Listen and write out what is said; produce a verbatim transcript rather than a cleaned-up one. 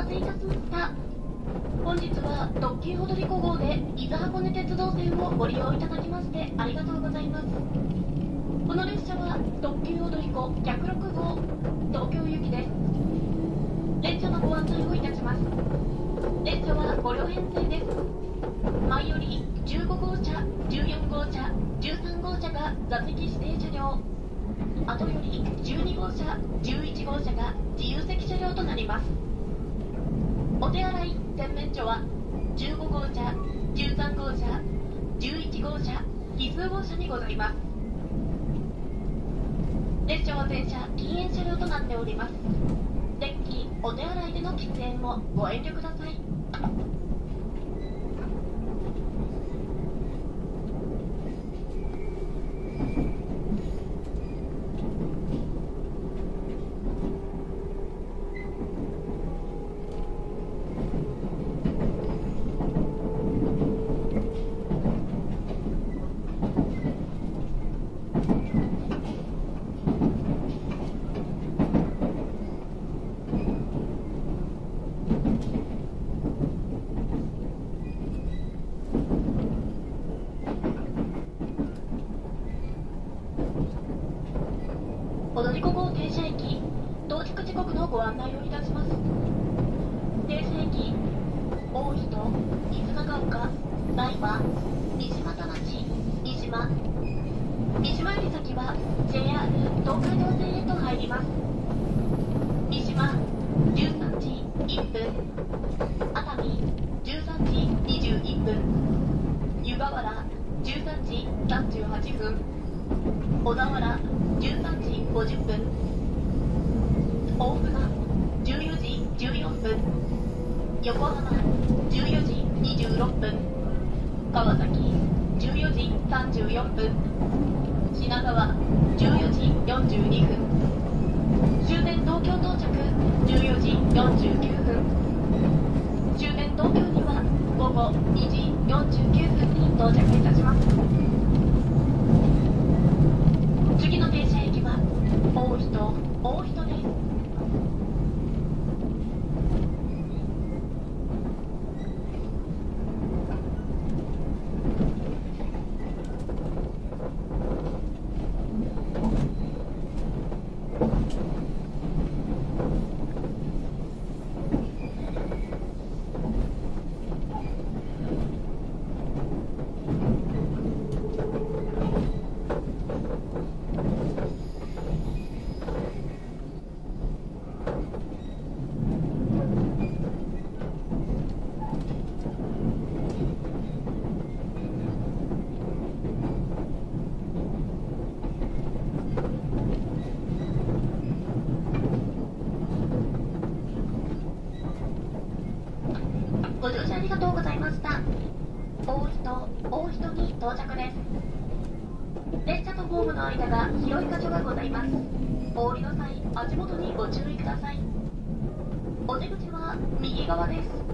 待たせいたしました。本日は特急踊り子号で伊豆箱根鉄道線をご利用いただきましてありがとうございます。この列車は特急踊り子ひゃくろく号東京行きです。列車のご案内をいたします。列車はご両編成です。前よりじゅうご号車、じゅうよん号車、じゅうさん号車が座席指定車両、後よりじゅうに号車、じゅういち号車が自由席車両となります。お手洗い洗面所はじゅうご号車、じゅうさん号車、じゅういち号車、奇数号車にございます。列車は全車禁煙車両となっております。電気、お手洗いでの喫煙もご遠慮ください。踊り子号停車駅、到着時刻のご案内をいたします。停車駅、大糸、伊豆長岡、台場、三島田町、三島。三島より先は ジェイアール 東海道線へと入ります。三島、じゅうさんじいっぷん。熱海、じゅうさんじにじゅういっぷん。湯河原、じゅうさんじさんじゅうはっぷん。小田原、じゅうさんじごじゅっぷん。大船、じゅうよじじゅうよんぷん。横浜、じゅうよじにじゅうろっぷん。川崎、じゅうよじさんじゅうよんぷん。品川、じゅうよじよんじゅうにふん。終電東京到着、じゅうよじよんじゅうきゅうふん。終電東京には午後にじよんじゅうきゅうふんに到着いたします。次の停車駅は大糸、大糸です。ご乗車ありがとうございました。大糸、大糸に到着です。列車とホームの間が広い箇所がございます。お降りの際、足元にご注意ください。お出口は右側です。